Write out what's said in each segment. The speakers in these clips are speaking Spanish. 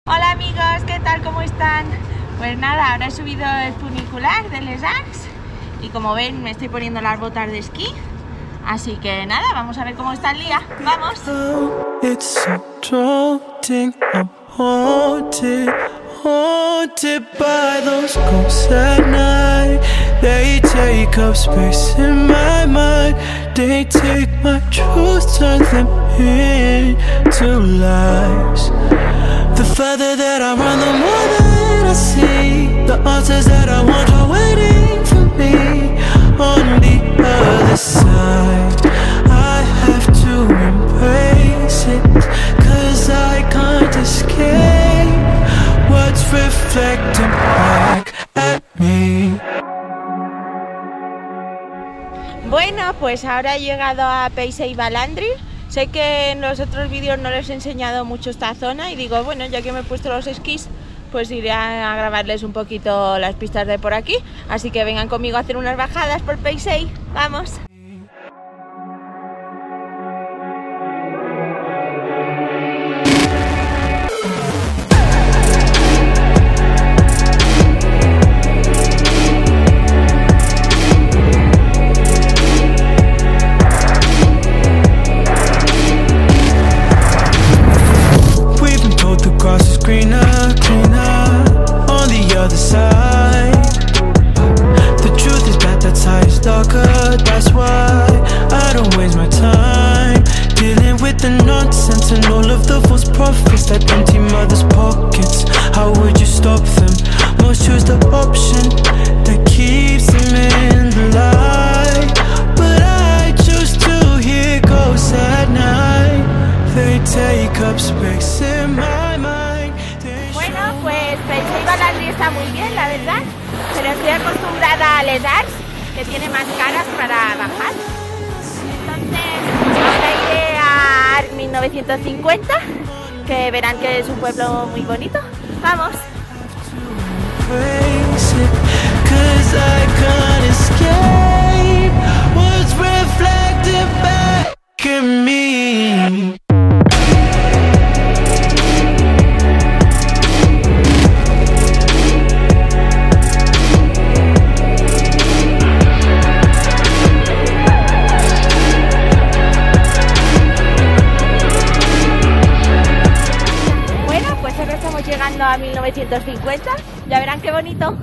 Hola amigos, ¿qué tal? ¿Cómo están? Pues nada, ahora he subido el funicular de Les Arcs y como ven me estoy poniendo las botas de esquí. Así que nada, vamos a ver cómo está el día. ¡Vamos! It's so daunting, I'm haunted by those ghosts at night. They take up space in my mind. They take my truth, turn them into lies. The further that I run, the more that I see. The answers that I want are waiting for me on the other side. I have to embrace it, 'cause I can't escape what's reflecting back at me. Bueno, pues ahora he llegado a Paice i Ballandry. Sé que en los otros vídeos no les he enseñado mucho esta zona y digo, bueno, ya que me he puesto los esquís, pues iré a grabarles un poquito las pistas de por aquí. Así que vengan conmigo a hacer unas bajadas por Paice. ¡Vamos! That's why I don't waste my time dealing with the nonsense and all of the false prophets that empty mothers' pockets. How would you stop them? Most choose the option that keeps them in the light, but I choose to hear ghosts at night. They take up space in my mind. Bueno, pues Paice i Ballandry está muy bien, la verdad, pero estoy acostumbrada a Les Arcs, que tiene más caras para bajar. Entonces ahora iré a Arc 1950, que verán que es un pueblo muy bonito. ¡Vamos! Llegando a 1950, ya verán qué bonito.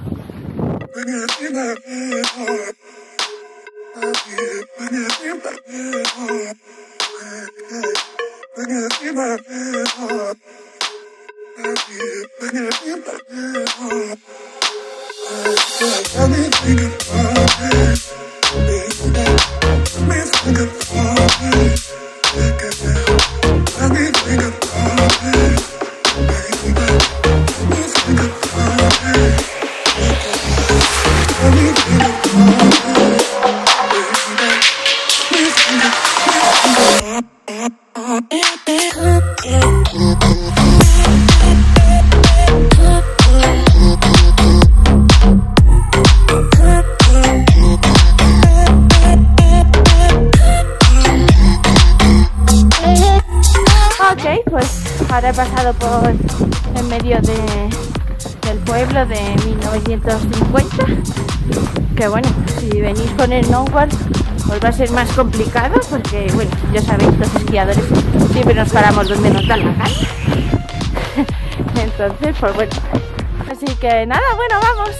Ok, pues ahora he pasado por en medio del pueblo de 1950, que bueno, si venís con el snowboard pues va a ser más complicado porque, bueno, ya sabéis, los esquiadores siempre nos paramos donde nos dan la gana. Entonces, pues bueno, así que nada, bueno, vamos.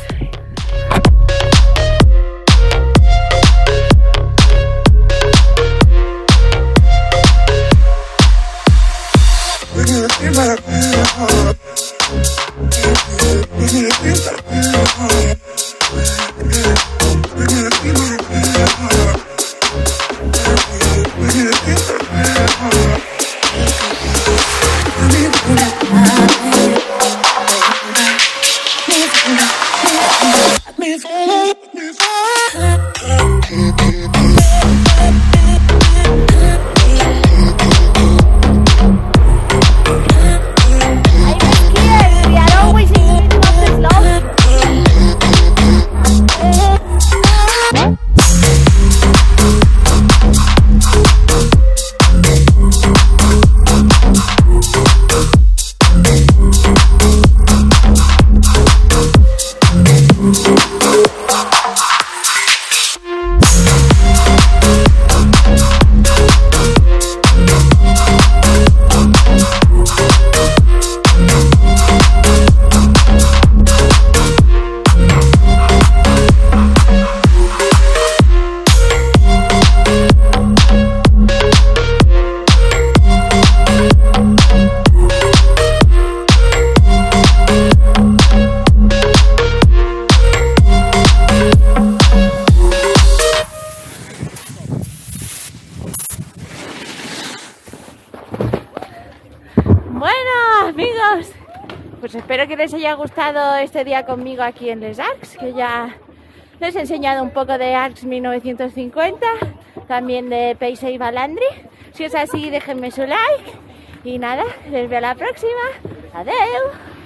Always in the middle of the slope. Pues espero que les haya gustado este día conmigo aquí en Les Arcs, que ya les he enseñado un poco de Arcs 1950, también de Paisaí Balandri. Si es así, déjenme su like y nada, les veo la próxima. Adeu.